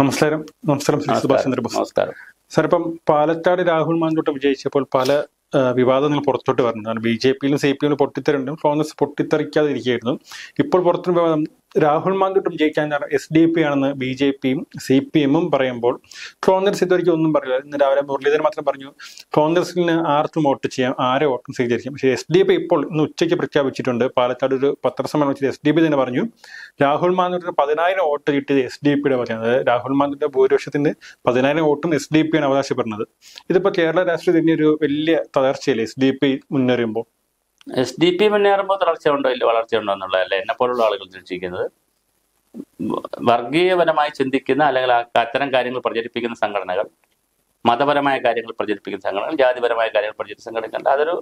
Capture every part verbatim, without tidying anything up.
നമസ്കാരം. നമസ്കാരം ശ്രീ സുഭാഷ് ചന്ദ്രബോസ്. നമസ്കാരം സാർ, ഇപ്പം പാലക്കാട് രാഹുൽ മാങ്കൂട്ടം വിജയിച്ചപ്പോൾ പല വിവാദങ്ങൾ പുറത്തോട്ട് വരുന്നതാണ്. ബി ജെ പിയിലും സി പി എമ്മിലും പൊട്ടിത്തെറിണ്ടും കോൺഗ്രസ് പൊട്ടിത്തെറിക്കാതെ ഇരിക്കുകയായിരുന്നു. ഇപ്പോൾ പുറത്തു വിവാദം രാഹുൽ മാങ്കൂട്ടം ജയിക്കാൻ എസ് ഡി പി ആണെന്ന് ബി ജെ പിയും സി പി എമ്മും പറയുമ്പോൾ കോൺഗ്രസ് ഇതുവരെയ്ക്കും ഒന്നും പറയില്ല. ഇന്ന് രാവിലെ മുരളീധരൻ മാത്രം പറഞ്ഞു കോൺഗ്രസിന് ആർക്കും വോട്ട് ചെയ്യാം, ആരെ വോട്ടും സ്വീകരിക്കാം. പക്ഷേ എസ് ഡി പി ഇപ്പോൾ ഇന്ന് ഉച്ചയ്ക്ക് പ്രഖ്യാപിച്ചിട്ടുണ്ട്. പാലക്കാട് ഒരു പത്രസമ്മേളനം വെച്ചിട്ട് എസ് ഡി പി തന്നെ പറഞ്ഞു രാഹുൽ മാങ്കൂട്ടത്തിന് പതിനായിരം വോട്ട് കിട്ടിയത് എസ് ഡി പിയുടെ പറയുന്നത്. അതായത് രാഹുൽ മാങ്കൂട്ട ഭൂരിപക്ഷത്തിന് പതിനായിരം വോട്ടും എസ് ഡി പി ആണ് അവകാശപ്പെടുന്നത്. ഇതിപ്പോ കേരള രാഷ്ട്രീയത്തിന്റെ ഒരു വലിയ തകർച്ചയല്ലേ എസ് ഡി പി മുന്നേറുമ്പോൾ? എസ് ഡി പി മുന്നേറുമ്പോൾ തളർച്ചയുണ്ടോ ഇല്ല വളർച്ചയുണ്ടോ എന്നുള്ളതല്ല എന്നെ പോലുള്ള ആളുകൾ ചിന്തിക്കുന്നത്. വർഗീയപരമായി ചിന്തിക്കുന്ന അല്ലെങ്കിൽ അത്തരം കാര്യങ്ങൾ പ്രചരിപ്പിക്കുന്ന സംഘടനകൾ, മതപരമായ കാര്യങ്ങൾ പ്രചരിപ്പിക്കുന്ന സംഘടനകൾ, ജാതിപരമായ കാര്യങ്ങൾ പ്രചരിപ്പിക്കുന്ന സംഘടനകൾ, അതൊരു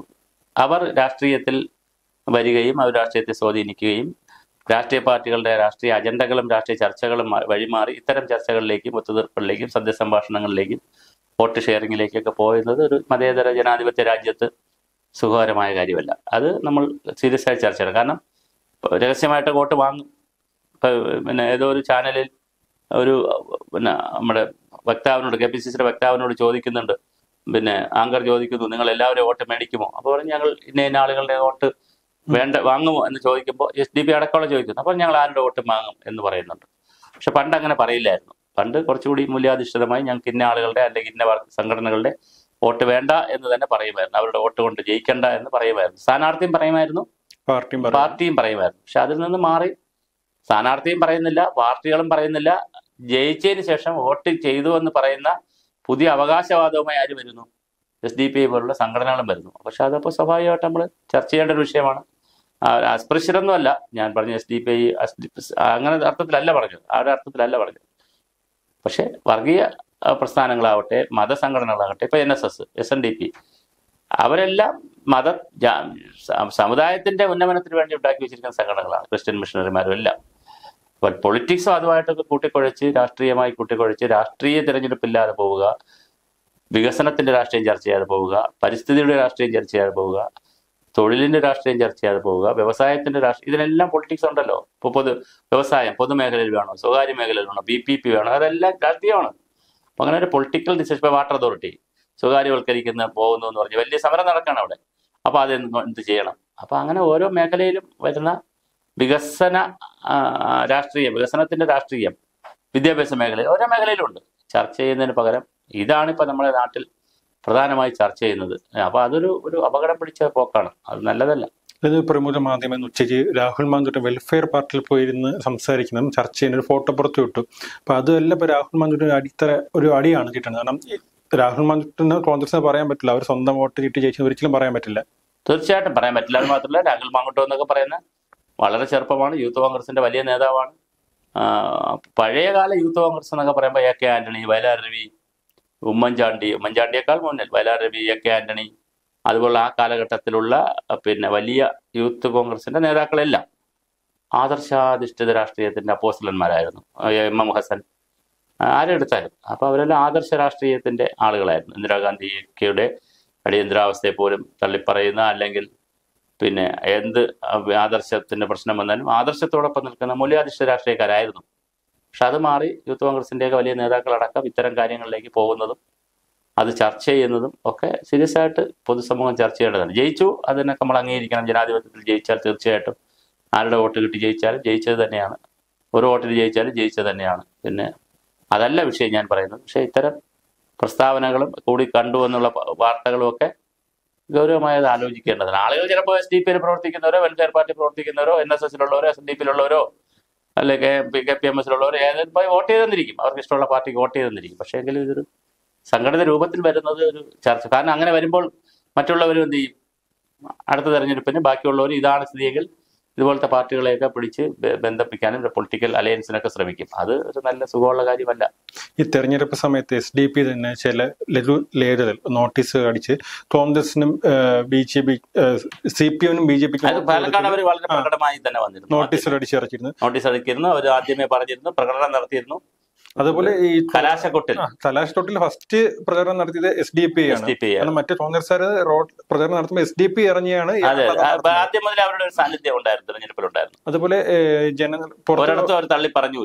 അവർ രാഷ്ട്രീയത്തിൽ വരികയും അവർ രാഷ്ട്രീയത്തെ സ്വാധീനിക്കുകയും രാഷ്ട്രീയ പാർട്ടികളുടെ രാഷ്ട്രീയ അജണ്ടകളും രാഷ്ട്രീയ ചർച്ചകളും വഴിമാറി ഇത്തരം ചർച്ചകളിലേക്കും ഒത്തുതീർപ്പുകളിലേക്കും സന്ധ്യസംഭാഷണങ്ങളിലേക്കും വോട്ട് ഷെയറിങ്ങിലേക്കൊക്കെ പോയുന്നത് ഒരു മതേതര ജനാധിപത്യ രാജ്യത്ത് സുഖകരമായ കാര്യമല്ല. അത് നമ്മൾ സീരിയസ് ആയി ചർച്ച ചെയ്യണം. കാരണം രഹസ്യമായിട്ട് വോട്ട് വാങ്ങും. ഇപ്പം പിന്നെ ഏതോ ഒരു ചാനലിൽ ഒരു പിന്നെ നമ്മുടെ വക്താവിനോട്, കെ പി സി സിയുടെ വക്താവിനോട് ചോദിക്കുന്നുണ്ട്, പിന്നെ ആങ്കർ ചോദിക്കുന്നു നിങ്ങൾ എല്ലാവരും വോട്ട് മേടിക്കുമോ? അപ്പോൾ പറഞ്ഞ് ഞങ്ങൾ ഇന്ന ഇന്ന ആളുകളുടെ വോട്ട് വേണ്ട വാങ്ങുമോ എന്ന് ചോദിക്കുമ്പോൾ എസ് ഡി പി അടക്കമുള്ള ചോദിക്കുന്നു. അപ്പോൾ ഞങ്ങൾ ആരുടെ വോട്ട് വാങ്ങും എന്ന് പറയുന്നുണ്ട്. പക്ഷെ പണ്ട് അങ്ങനെ പറയില്ലായിരുന്നു. പണ്ട് കുറച്ചുകൂടി മൂല്യാധിഷ്ഠിതമായി ഞങ്ങൾക്ക് ഇന്ന ആളുകളുടെ അല്ലെങ്കിൽ ഇന്ന സംഘടനകളുടെ വോട്ട് വേണ്ട എന്ന് തന്നെ പറയുമായിരുന്നു. അവരുടെ വോട്ട് കൊണ്ട് ജയിക്കണ്ട എന്ന് പറയുമായിരുന്നു. സ്ഥാനാർത്ഥിയും പറയുമായിരുന്നു, പാർട്ടിയും പാർട്ടിയും പറയുമായിരുന്നു. പക്ഷെ അതിൽ നിന്ന് മാറി സ്ഥാനാർത്ഥിയും പറയുന്നില്ല, പാർട്ടികളും പറയുന്നില്ല. ജയിച്ചതിന് ശേഷം വോട്ട് ചെയ്തു എന്ന് പറയുന്ന പുതിയ അവകാശവാദവുമായി ആര് വരുന്നു? എസ് ഡി പി ഐ പോലുള്ള സംഘടനകളും വരുന്നു. പക്ഷെ അതപ്പോൾ സ്വാഭാവികമായിട്ട് നമ്മൾ ചർച്ച ചെയ്യേണ്ട ഒരു വിഷയമാണ്. അസ്പൃശ്യരൊന്നുമല്ല ഞാൻ പറഞ്ഞു, എസ് ഡി പി ഐ അങ്ങനെ അർത്ഥത്തിലല്ല പറഞ്ഞത്, ആ ഒരു അർത്ഥത്തിലല്ല പറഞ്ഞത്. പക്ഷെ വർഗീയ പ്രസ്ഥാനങ്ങളാവട്ടെ, മതസംഘടനകളാകട്ടെ, ഇപ്പൊ N S S, S N D P, അവരെല്ലാം മത സമുദായത്തിന്റെ ഉന്നമനത്തിന് വേണ്ടി ഉണ്ടാക്കി വെച്ചിരിക്കുന്ന സംഘടനകളാണ്. ക്രിസ്ത്യൻ മിഷണറിമാരും എല്ലാം. അപ്പോൾ പൊളിറ്റിക്സും അതുമായിട്ടൊക്കെ കൂട്ടിക്കുഴച്ച് രാഷ്ട്രീയമായി കൂട്ടിക്കുഴച്ച് രാഷ്ട്രീയ തിരഞ്ഞെടുപ്പില്ലാതെ പോവുക, വികസനത്തിന്റെ രാഷ്ട്രീയം ചർച്ച ചെയ്യാതെ പോവുക, പരിസ്ഥിതിയുടെ രാഷ്ട്രീയം ചർച്ച ചെയ്യാതെ പോവുക, തൊഴിലിന്റെ രാഷ്ട്രീയം ചർച്ച ചെയ്യാതെ പോവുക, വ്യവസായത്തിന്റെ രാഷ്ട്രീയം, ഇതിനെല്ലാം പൊളിറ്റിക്സ് ഉണ്ടല്ലോ. ഇപ്പോൾ പൊതു വ്യവസായം പൊതുമേഖലയിൽ വേണോ, സ്വകാര്യ മേഖലയിൽ വേണോ, ബി പി പി വേണോ, അതെല്ലാം രാഷ്ട്രീയമാണ്. അപ്പം അങ്ങനെ ഒരു പൊളിറ്റിക്കൽ ഡിസിഷൻ. ഇപ്പോൾ വാട്ടർ അതോറിറ്റി സ്വകാര്യവൽക്കരിക്കുന്ന പോകുന്നു എന്ന് പറഞ്ഞ് വലിയ സമരം നടക്കുകയാണ് അവിടെ. അപ്പോൾ അത് എന്ത് ചെയ്യണം? അപ്പം അങ്ങനെ ഓരോ മേഖലയിലും വരുന്ന വികസന രാഷ്ട്രീയം, വികസനത്തിന്റെ രാഷ്ട്രീയം വിദ്യാഭ്യാസ മേഖലയിൽ ഓരോ മേഖലയിലുണ്ട്. ചർച്ച ചെയ്യുന്നതിന് പകരം ഇതാണ് ഇപ്പം നമ്മുടെ നാട്ടിൽ പ്രധാനമായി ചർച്ച ചെയ്യുന്നത്. അപ്പോൾ അതൊരു ഒരു അപകടം പിടിച്ച പോക്കാണ്. അത് നല്ലതല്ല. ഇത് പ്രമുഖ മാധ്യമം ഉച്ചയ്ക്ക് രാഹുൽ മാങ്കൂട്ടം വെൽഫെയർ പാർട്ടിയിൽ പോയിരുന്ന് സംസാരിക്കുന്നതും ചർച്ച ചെയ്യുന്ന ഒരു ഫോട്ടോ പുറത്തു വിട്ടു. അപ്പൊ അതെല്ലാം ഇപ്പൊ രാഹുൽ മാങ്കൂട്ടം അടിത്തറ ഒരു അടിയാണ് കിട്ടുന്നത്. കാരണം രാഹുൽ മാങ്കൂട്ടത്തിന് കോൺഗ്രസിന് പറയാൻ പറ്റില്ല അവർ സ്വന്തം വോട്ട് കിട്ടി ജയിച്ചു ഒരിക്കലും പറയാൻ പറ്റില്ല. തീർച്ചയായിട്ടും പറയാൻ പറ്റില്ല. അത് മാത്രമല്ല, രാഹുൽ മാങ്കൂട്ടം എന്നൊക്കെ പറയുന്ന വളരെ ചെറുപ്പമാണ്, യൂത്ത് കോൺഗ്രസിന്റെ വലിയ നേതാവാണ്. പഴയകാല യൂത്ത് കോൺഗ്രസ് എന്നൊക്കെ പറയുമ്പോൾ എ കെ ആന്റണി, വയലാർ രവി, ഉമ്മൻചാണ്ടി, ഉമ്മൻചാണ്ടിയേക്കാൾ മുന്നിൽ വയലാർ രവി, എ കെ ആന്റണി, അതുപോലുള്ള ആ കാലഘട്ടത്തിലുള്ള പിന്നെ വലിയ യൂത്ത് കോൺഗ്രസിന്റെ നേതാക്കളെല്ലാം ആദർശാധിഷ്ഠിത രാഷ്ട്രീയത്തിന്റെ അപ്പോസ്റ്റലന്മാരായിരുന്നു. എം എം ഹസൻ, ആരെടുത്താലും. അപ്പൊ അവരെല്ലാം ആദർശ രാഷ്ട്രീയത്തിന്റെ ആളുകളായിരുന്നു. ഇന്ദിരാഗാന്ധിയുടെ അടിയന്തരാവസ്ഥയെ പോലും തള്ളിപ്പറയുന്ന, അല്ലെങ്കിൽ പിന്നെ എന്ത് ആദർശത്തിന്റെ പ്രശ്നം വന്നാലും ആദർശത്തോടൊപ്പം നിൽക്കുന്ന മൂല്യാധിഷ്ഠിത രാഷ്ട്രീയക്കാരായിരുന്നു. പക്ഷെ അത് മാറി യൂത്ത് കോൺഗ്രസിന്റെയൊക്കെ വലിയ നേതാക്കളടക്കം ഇത്തരം കാര്യങ്ങളിലേക്ക് പോകുന്നതും അത് ചർച്ച ചെയ്യുന്നതും ഒക്കെ സീരിയസ് ആയിട്ട് പൊതുസമൂഹം ചർച്ച ചെയ്യേണ്ടതാണ്. ജയിച്ചു, അതിനൊക്കെ നമ്മൾ അംഗീകരിക്കണം. ജനാധിപത്യത്തിൽ ജയിച്ചാൽ തീർച്ചയായിട്ടും ആരുടെ വോട്ട് കിട്ടി ജയിച്ചാലും ജയിച്ചത് തന്നെയാണ്. ഒരു വോട്ടിൽ ജയിച്ചാലും ജയിച്ചത് തന്നെയാണ്. പിന്നെ അതല്ല വിഷയം ഞാൻ പറയുന്നത്. പക്ഷേ ഇത്തരം പ്രസ്താവനകളും കൂടി കണ്ടു എന്നുള്ള വാർത്തകളും ഒക്കെ ഗൗരവമായത് ആലോചിക്കേണ്ടതാണ്. ആളുകൾ ചിലപ്പോൾ എസ് ഡി പിയിൽ പ്രവർത്തിക്കുന്നവരോ, വെൽഫെയർ പാർട്ടി പ്രവർത്തിക്കുന്നവരോ, എൻ എസ് എസിലുള്ളവരോ, എസ് എൻ ഡി പിയിലുള്ളവരോ, അല്ലെങ്കിൽ കെ പി എം എസിലുള്ളവരോ ഏതെങ്കിലും പോയി വോട്ട് ചെയ്തെന്നിരിക്കും. അവർക്ക് ഇഷ്ടമുള്ള പാർട്ടിക്ക് വോട്ട് ചെയ്തെന്നിരിക്കും. പക്ഷേ എങ്കിലും ഇതൊരു സംഘടിത രൂപത്തിൽ വരുന്നത് ഒരു ചർച്ച. കാരണം അങ്ങനെ വരുമ്പോൾ മറ്റുള്ളവരും എന്ത് ചെയ്യും? അടുത്ത തെരഞ്ഞെടുപ്പിന് ബാക്കിയുള്ളവർ ഇതാണ് സ്ഥിതിയെങ്കിൽ ഇതുപോലത്തെ പാർട്ടികളെയൊക്കെ പിടിച്ച് ബന്ധിപ്പിക്കാനും പൊളിറ്റിക്കൽ അലയൻസിനൊക്കെ ശ്രമിക്കും. അത് ഒരു നല്ല സുഖമുള്ള കാര്യമല്ല. ഈ തെരഞ്ഞെടുപ്പ് സമയത്ത് എസ് ഡി പി തന്നെ ചില ലഘു ലേഖകൾ നോട്ടീസ് അടിച്ച് കോൺഗ്രസിനും B J P C P എമ്മിനും ബി ജെ പിക്കും പാലക്കാട് അവർ വളരെ പ്രകടമായി തന്നെ വന്നിരുന്നു. നോട്ടീസ് അടിച്ചിറക്കിയിരുന്നു. നോട്ടീസ് അടിച്ചിരുന്നു. അവർ ആദ്യമേ പറഞ്ഞിരുന്നു, പ്രകടനം നടത്തിയിരുന്നു. അതുപോലെ ഈ കലാശക്കൊട്ടിൽ കലാശക്കൊട്ടിൽ ഫസ്റ്റ് പ്രചരണം നടത്തിയത് എസ് ഡി പി ആണ്. മറ്റേ കോൺഗ്രസ്സുകാർ റോഡ് പ്രചരണം നടത്തുമ്പോൾ എസ് ഡി പി ഇറങ്ങിയാണ്. ആദ്യം മുതൽ അവരുടെ ഒരു സാന്നിധ്യം ഉണ്ടായിരുന്നു, തെരഞ്ഞെടുപ്പിലുണ്ടായിരുന്നു. അതുപോലെ ജനങ്ങൾ ഒരിടത്തും അവർ തള്ളി പറഞ്ഞില്ല.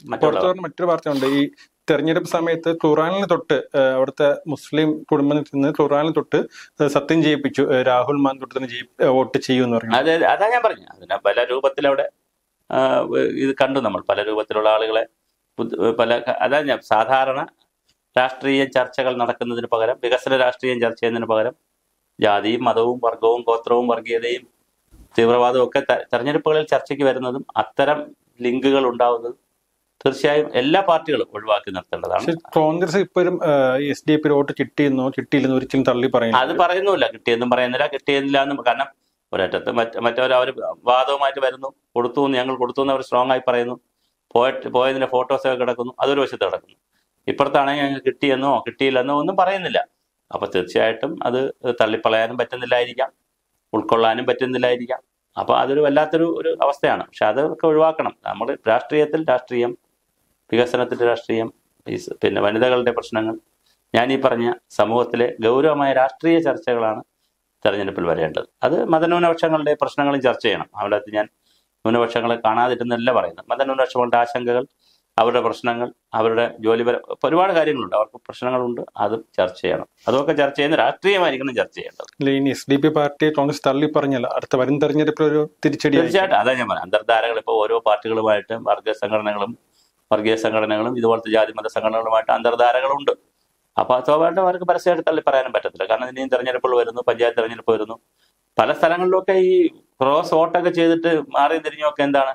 മറ്റുള്ളവർ. പറഞ്ഞ മറ്റൊരു വാർത്തയുണ്ട്. ഈ തെരഞ്ഞെടുപ്പ് സമയത്ത് ഖുറാനിന് തൊട്ട് ഏഹ്, അവിടുത്തെ മുസ്ലിം കുടുംബത്തിൽ നിന്ന് ഖുറാനിന് തൊട്ട് സത്യം ചെയ്യിപ്പിച്ചു, ഏഹ്, രാഹുൽ മാങ്കൂട്ടത്തിന് ജയി- വോട്ട് ചെയ്യുമെന്ന് പറഞ്ഞു. അത് അതാ ഞാൻ പറഞ്ഞു, അതിനെ പല രൂപത്തിലവിടെ ആ, ഇത് കണ്ടു നമ്മൾ, പല രൂപത്തിലുള്ള ആളുകളെ ബുദ്ധ- പല അതാ ഞാൻ സാധാരണ രാഷ്ട്രീയ ചർച്ചകൾ നടക്കുന്നതിന് പകരം, വികസന രാഷ്ട്രീയം ചർച്ച ചെയ്യുന്നതിന് പകരം ജാതിയും മതവും വർഗവും ഗോത്രവും വർഗീയതയും തീവ്രവാദവും ഒക്കെ ത- തെരഞ്ഞെടുപ്പുകളിൽ ചർച്ചയ്ക്ക് വരുന്നതും അത്തരം ലിങ്കുകൾ ഉണ്ടാവുന്നതും തീർച്ചയായും എല്ലാ പാർട്ടികളും ഒഴിവാക്കി നിർത്തേണ്ടതാണ്. പക്ഷെ കോൺഗ്രസ് ഇപ്പോഴും എസ് ഡി പി വോട്ട് കിട്ടിയെന്നോ കിട്ടിയില്ലെന്നോ ഒരിക്കലും തള്ളി പറയുന്നു. അത് പറയുന്നില്ല, കിട്ടിയെന്നും പറയുന്നില്ല, കിട്ടിയെന്നില്ല എന്നും. കാരണം ഒരറ്റത്ത് മറ്റ് മറ്റവർ അവർ വാദവുമായിട്ട് വരുന്നു, കൊടുത്തു എന്ന് ഞങ്ങൾ കൊടുത്തു എന്ന് അവർ സ്ട്രോങ് ആയി പറയുന്നു, പോയിട്ട് പോയതിന്റെ ഫോട്ടോസൊക്കെ കിടക്കുന്നു, അതൊരു വശത്ത് കിടക്കുന്നു. ഇപ്പുറത്താണെങ്കിൽ ഞങ്ങൾ കിട്ടിയെന്നോ കിട്ടിയില്ലെന്നോ ഒന്നും പറയുന്നില്ല. അപ്പൊ തീർച്ചയായിട്ടും അത് തള്ളിപ്പളയാനും പറ്റുന്നില്ലായിരിക്കാം, ഉൾക്കൊള്ളാനും പറ്റുന്നില്ലായിരിക്കാം. അപ്പൊ അതൊരു വല്ലാത്തൊരു ഒരു അവസ്ഥയാണ്. പക്ഷെ അതൊക്കെ ഒഴിവാക്കണം. നമ്മൾ രാഷ്ട്രീയത്തിൽ രാഷ്ട്രീയം, വികസനത്തിന്റെ രാഷ്ട്രീയം, ഈ സ- പിന്നെ വനിതകളുടെ പ്രശ്നങ്ങൾ, ഞാൻ ഈ പറഞ്ഞ സമൂഹത്തിലെ ഗൗരവമായ രാഷ്ട്രീയ ചർച്ചകളാണ് തെരഞ്ഞെടുപ്പിൽ വരേണ്ടത്. അത് മതന്യൂനപക്ഷങ്ങളുടെ പ്രശ്നങ്ങളും ചർച്ച ചെയ്യണം. അതിനകത്ത് ഞാൻ ന്യൂനപക്ഷങ്ങളെ കാണാതിരുന്നല്ല പറയുന്നത്. മതന്യൂനപക്ഷങ്ങളുടെ ആശങ്കകൾ, അവരുടെ പ്രശ്നങ്ങൾ, അവരുടെ ജോലിപര ഒരുപാട് കാര്യങ്ങളുണ്ട്, അവർക്ക് പ്രശ്നങ്ങളുണ്ട്, അതും ചർച്ച ചെയ്യണം. അതൊക്കെ ചർച്ച ചെയ്യുന്ന രാഷ്ട്രീയമായിരിക്കണം ചർച്ച ചെയ്യേണ്ടത്. ഇല്ല, ഇനി എസ് ഡി പി പാർട്ടിയെ കോൺഗ്രസ് തള്ളി പറഞ്ഞല്ല, അടുത്ത വരും തെരഞ്ഞെടുപ്പിൽ ഒരു തിരിച്ചടി തീർച്ചയായിട്ടും അതാ ഞാൻ പറയാം. അന്തർധാരകൾ ഇപ്പോൾ ഓരോ പാർട്ടികളുമായിട്ടും വർഗീയ സംഘടനകളും വർഗീയ സംഘടനകളും ഇതുപോലത്തെ ജാതിമത സംഘടനകളുമായിട്ട് അന്തർധാരകളുണ്ട്. അപ്പൊ സ്വാഭാവികമായിട്ടും അവർക്ക് പരസ്യമായിട്ട് തള്ളി പറയാനും പറ്റത്തില്ല. കാരണം ഇനിയും തെരഞ്ഞെടുപ്പുകൾ വരുന്നു, പഞ്ചായത്ത് തെരഞ്ഞെടുപ്പ് വരുന്നു. പല സ്ഥലങ്ങളിലൊക്കെ ഈ ക്രോസ് വോട്ടൊക്കെ ചെയ്തിട്ട് മാറി തിരിഞ്ഞൊക്കെ എന്താണ്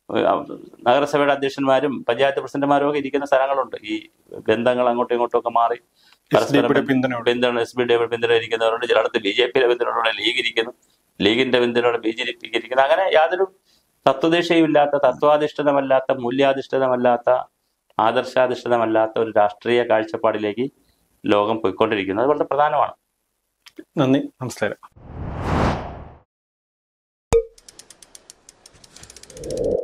നഗരസഭയുടെ അധ്യക്ഷന്മാരും പഞ്ചായത്ത് പ്രസിഡന്റുമാരും ഒക്കെ ഇരിക്കുന്ന സ്ഥലങ്ങളുണ്ട്. ഈ ബന്ധങ്ങൾ അങ്ങോട്ടും ഇങ്ങോട്ടും ഒക്കെ മാറി പരസ്പരം പിന്തുണ പിന്തുണ എസ് ബി ഡിയുടെ പിന്തുണ ഇരിക്കുന്നവരുണ്ട്. ചിലടത്ത് ബി ജെ പിയുടെ പിന്തുണയോടെ ലീഗ് ഇരിക്കുന്നു, ലീഗിന്റെ പിന്തുണയോടെ ബി ജെ പിക്ക് ഇരിക്കുന്നു. അങ്ങനെ യാതൊരു തത്വദിശയും ഇല്ലാത്ത, തത്വാധിഷ്ഠിതമല്ലാത്ത, മൂല്യാധിഷ്ഠിതമല്ലാത്ത, ആദർശാധിഷ്ഠിതമല്ലാത്ത ഒരു രാഷ്ട്രീയ കാഴ്ചപ്പാടിലേക്ക് ലോകം പോയിക്കൊണ്ടിരിക്കുന്നത് വളരെ പ്രധാനമാണ്. നന്ദി, നമസ്കാരം.